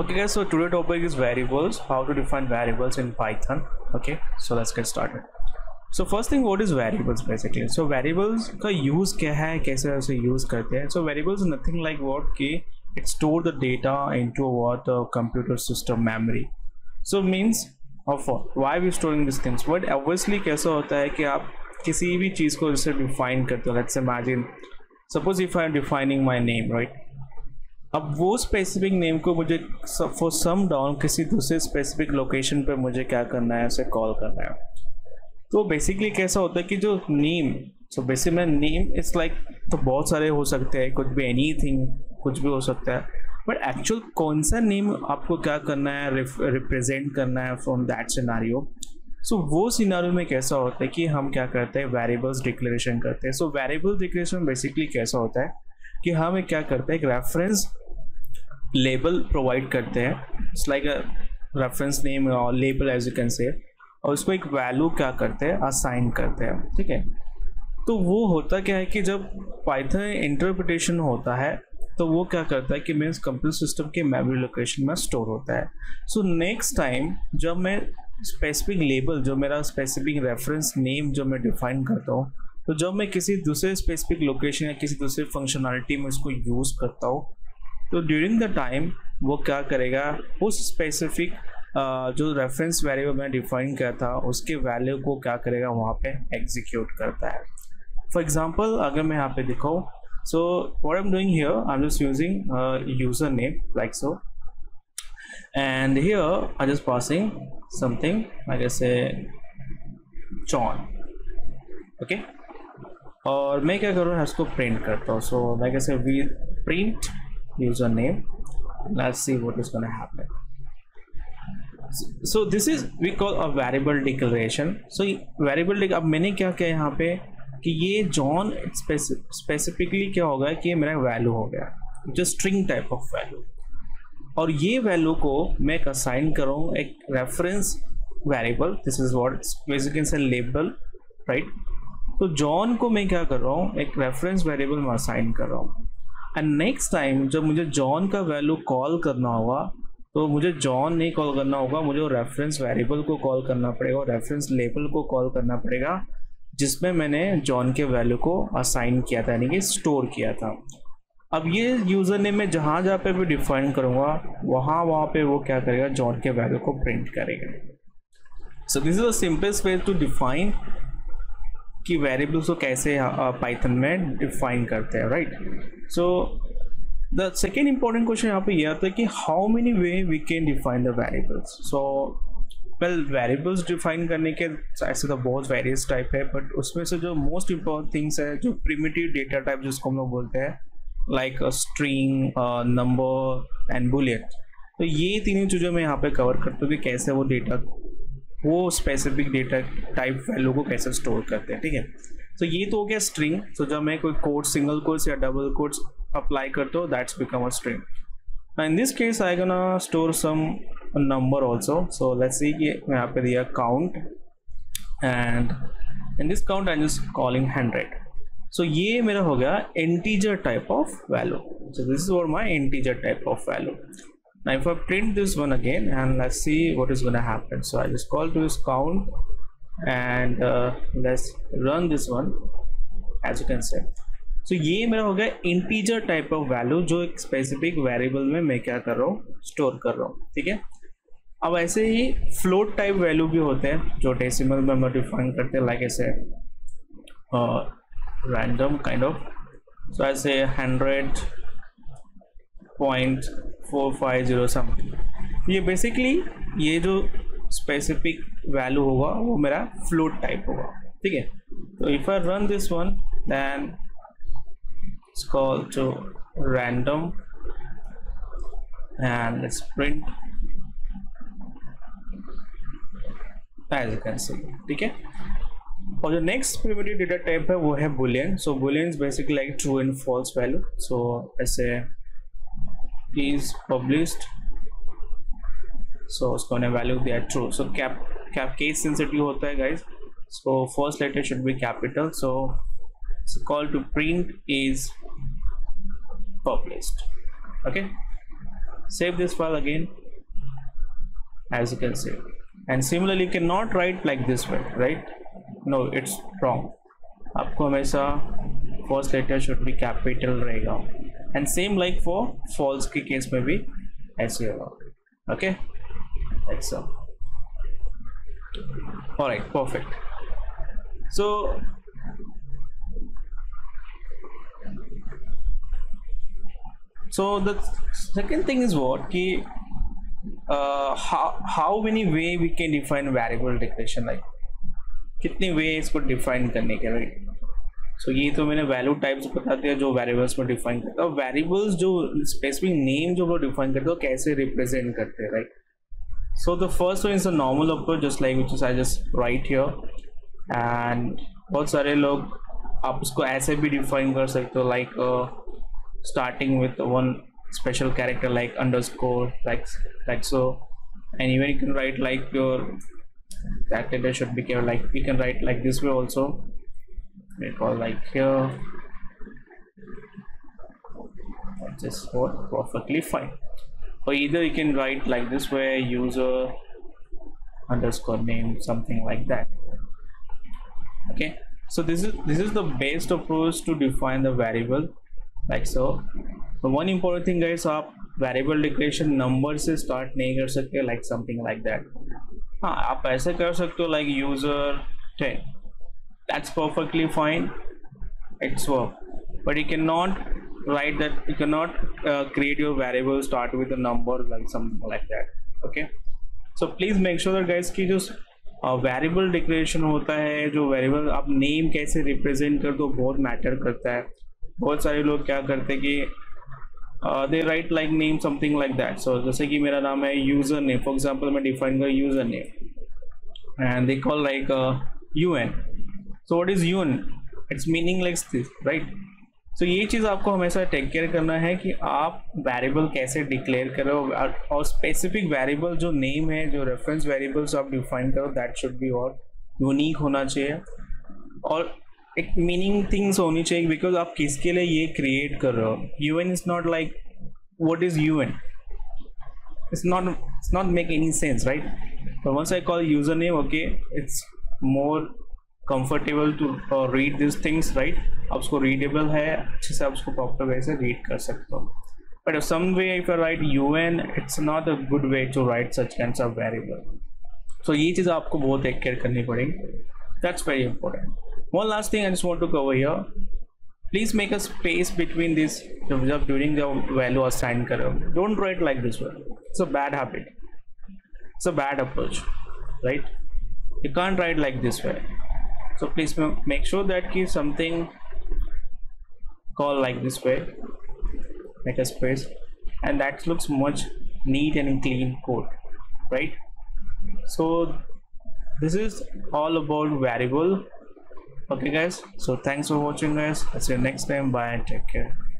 Okay guys, so today topic is variables, how to define variables in Python. Okay, so let's get started. So first thing, what is variables basically? So variables का use क्या है, कैसे उसे use करते हैं? So variables is nothing like what कि it store the data into what computer system memory. So means of what? Why we storing these things? But obviously कैसा होता है कि आप किसी भी चीज़ को जैसे define करते हो. Let's imagine, suppose if I am defining my name, right? अब वो स्पेसिफिक नेम को मुझे फॉर सम डाउन किसी दूसरे स्पेसिफिक लोकेशन पे मुझे क्या करना है, उसे कॉल करना है. तो बेसिकली कैसा होता है कि जो name, so basically name it's like, तो बहुत सारे हो सकते हैं, कुछ भी एनीथिंग, कुछ भी हो सकता है, बट एक्चुअल कौन सा नेम आपको क्या करना है, रिप्रेजेंट करना है फ्रॉम दैट सिनारियो. सो वो सिनारियो में कैसा होता है कि हम क्या करते हैं, वेरिएबल्स डिक्लेरेशन करते हैं. सो वेरिएबल डिक्लेरेशन बेसिकली कैसा होता है कि हम एक क्या करते हैं, एक रेफरेंस लेबल प्रोवाइड करते हैं. It's like a reference name और label as you can say, और उसको एक वैल्यू क्या करते हैं, असाइन करते हैं. ठीक है, तो वो होता क्या है कि जब पाइथन इंटरप्रिटेशन होता है तो वो क्या करता है कि मेरे कंप्यूटर सिस्टम के मेमोरी लोकेशन में स्टोर होता है. सो नेक्स्ट टाइम जब मैं स्पेसिफिक लेबल, जो मेरा स्पेसिफिक रेफरेंस नेम जो मैं डिफाइन करता हूँ, तो जब मैं किसी दूसरे स्पेसिफिक लोकेशन या किसी दूसरे फंक्शनलिटी में उसको यूज़ करता हूँ, तो ड्यूरिंग द टाइम वो क्या करेगा, उस स्पेसिफिक जो रेफरेंस वेरिएबल मैं डिफाइन किया था उसके वैल्यू को क्या करेगा, वहाँ पे एग्जीक्यूट करता है. फॉर एग्जांपल अगर मैं यहाँ पे दिखाऊँ, so what I am doing here, I am just using user name like so, and here I just passing something like ऐसे जॉन. ओके, और मैं क्या करूँ, इसको प्रिंट करता हूँ. सो लाइक ऐसे we print username. Let's see what is going to happen. So this is we call a variable declaration. So variable अब मैंने क्या किया यहाँ पे कि ये जॉन स्पेसिफिकली क्या होगा कि ये मेरा वैल्यू हो गया, जो स्ट्रिंग टाइप ऑफ वैल्यू, और ये वैल्यू को मैं एक असाइन कर रहा हूँ एक reference variable. This is what basically say label, right. तो जॉन को मैं क्या कर रहा हूँ, एक रेफरेंस वेरिएबल में असाइन कर रहा हूँ. एंड नेक्स्ट टाइम जब मुझे जॉन का वैल्यू कॉल करना होगा, तो मुझे जॉन नहीं कॉल करना होगा, मुझे रेफरेंस वेरिएबल को कॉल करना पड़ेगा, और रेफरेंस लेबल को कॉल करना पड़ेगा जिसमें मैंने जॉन के वैल्यू को असाइन किया था, यानी कि स्टोर किया था. अब ये यूज़र नेम में जहाँ जहाँ पे भी डिफाइन करूँगा, वहाँ पे वो क्या करेगा, जॉन के वैल्यू को प्रिंट करेगा. So this is the simplest way to define कि वेरिएबल्स को कैसे पाइथन में डिफाइन करते हैं, right. So the second important question यहाँ पे ये आता है कि how many way we can define the variables. So well, variables define करने के ऐसे तो बहुत वेरियस टाइप है, बट उसमें से जो मोस्ट इंपॉर्टेंट थिंग्स है, जो प्रिमिटिव डेटा टाइप जिसको हम लोग बोलते हैं, like string, number and Boolean. तो ये तीनों चीज़ें मैं यहाँ पे कवर करता हूँ कि कैसे वो डेटा, वो स्पेसिफिक डेटा टाइप वैल्यू को कैसे स्टोर करते हैं. ठीक है, तो ये तो हो गया स्ट्रिंग. सो जब मैं कोई कोड, सिंगल कोट्स या डबल कोट्स अप्लाई करता हूँ, that's become a string. In this case I gonna store some number also. So let's see कि मैं यहाँ पे दिया count, and in this count I am just calling 100. So ये मेरा हो गया integer type of value. So this is for my integer type of value. Now if I print this one again, and let's see what is going to happen. So I just call to this count, and let's run this one, as you can see. So ये मेरा हो गया integer type of value, जो एक specific variable में मैं क्या कर रहा हूँ, स्टोर कर रहा हूँ. ठीक है, अब ऐसे ही float type value भी होते हैं जो डेसिमल में हम डिफाइन करते हैं, लाइक ऐसे random kind of. So I say 100.450 something. ये बेसिकली ये जो स्पेसिफिक वैल्यू होगा वो मेरा फ्लोट टाइप होगा. ठीक है, तो if I run this one, then it's call to random, and let's print as you can see. ठीक है, और जो नेक्स्ट प्रिमिटिव डेटा टाइप है वो है Boolean. So Boolean is basically like true and false value. So ऐसे is published, so उसको हमने वैल्यू दिया true. So cap case sensitive होता है guys. So first letter should be capital. So call to print is published. Okay, save this file again, as you can see. And similarly you cannot write like this way, right? No, it's wrong. आपको हमेशा first letter should be capital रहेगा, and same like for false के case में भी ऐसे होगा. Okay, that's all. Alright, perfect. So the second thing is what कि how many way we can define variable declaration, like कितने वे इसको define करने के, राइट? सो ये तो मैंने वैल्यू टाइप्स बता दिया जो वेरिएबल्स में डिफाइन करता है. वेरिएबल्स जो स्पेसिफिक नेम जो वो डिफाइन करते हो कैसे रिप्रेजेंट करते हैं, right? So the first one is a normal approach, just like which is I just write here. And बहुत सारे लोग आप उसको ऐसे भी डिफाइन कर सकते हो, like starting with one special character like underscore, like so. And even you can write like your that data should be care, like you can write like this way also. We call like here. That's just what perfectly fine. Or either you can write like this way, user underscore name, something like that. Okay, so this is the best approach to define the variable. Like so. The one important thing guys, आप variable declaration number से start नहीं कर सकते, like something like that. हाँ, आप ऐसे कर सकते हो like user 10, that's perfectly fine, it's work. But you cannot write that, you cannot create your variable start with a number like something like that. Okay, so please make sure that guys कि जो variable declaration होता है, जो variable आप name कैसे represent कर दो बहुत matter करता है. बहुत सारे लोग क्या करते हैं कि they right like name something like that. So जैसे कि मेरा नाम है यूज़र नेम, फॉर एग्जांपल मैं डिफाइन कर user name and they call like UN. So what is UN? It's meaning like this, right? So ये चीज़ आपको हमेशा टेक केयर करना है कि आप वेरिएबल कैसे डिक्लेयर करो, और स्पेसिफिक वेरिएबल जो नेम है, जो रेफरेंस वेरिएबल्स आप डिफाइन करो, दैट शुड बी और यूनिक होना चाहिए, और एक मीनिंग थिंग्स होनी चाहिए. बिकॉज आप किसके लिए ये क्रिएट कर रहे हो. UN is not like what is UN, it's not make any sense, right? But once I call username, okay, it's more comfortable to read these things, right? आप उसको readable है, अच्छे से आप उसको proper way से read कर सकते हो. But if some way if I write UN, it's not a good way to write such kinds of variable. So ये चीज़ आपको बहुत take care करनी पड़ेगी. That's very important. One last thing I just want to cover here. Please make a space between this during the value assign करो. Don't write like this one. It's a bad habit. It's a bad approach, right? You can't write like this way. So please make sure that ki something call like this way. Make a space, and that looks much neat and clean code, right? So this is all about variable. Okay guys, so thanks for watching guys. I'll see you next time. Bye and take care.